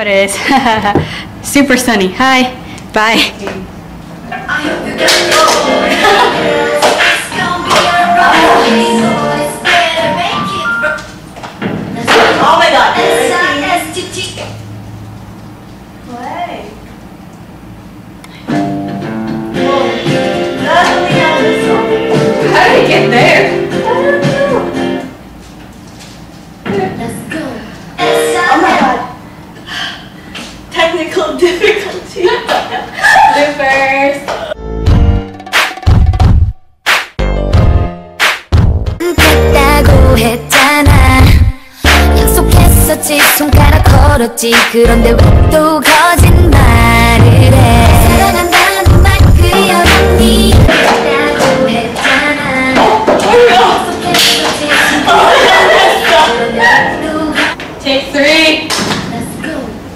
it is. Super sunny. Hi. Bye. Oh my god. How did it get there? Oh my god. Technical difficulty. Bloopers. 했다고 했잖아. 약속했었지. 손가락 걸었지. 그런데 왜 또 거짓말을 해. 사랑한다는 말 그려놨니. 했다고 했잖아. 약속했었지. Take 3. Let's go.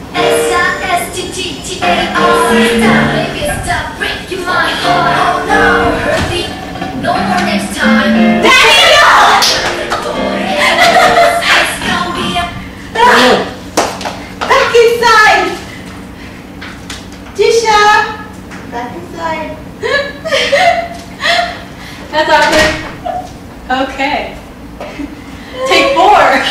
S-I-S-T-T-T-A-R. Stop breaking my heart. Oh no, hurt me. No more next time. Back inside. Tisha. Back inside. That's awkward. Okay. Take 4.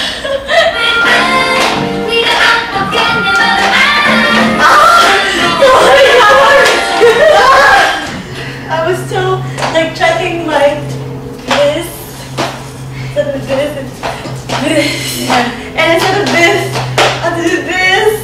I was still like checking my this instead of this and this. Yeah. And instead of this, I'll do this.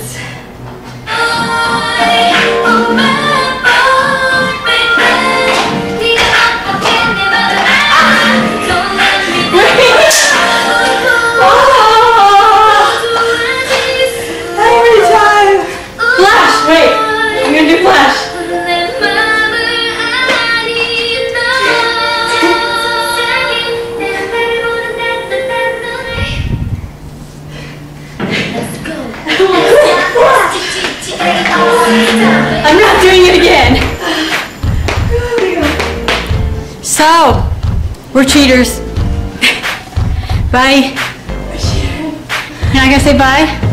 Every time. Flash. Wait. I'm gonna do flash. I'm not doing it again. So, we're cheaters. Bye. You're not gonna say bye?